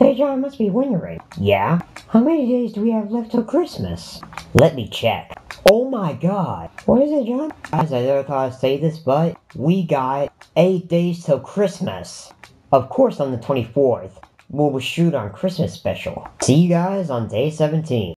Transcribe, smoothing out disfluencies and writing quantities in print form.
Hey John, must be wondering. Yeah? How many days do we have left till Christmas? Let me check. Oh my god. What is it, John? Guys, I never thought I'd say this, but we got 8 days till Christmas. Of course on the 24th. We'll shoot our Christmas special. See you guys on day 17.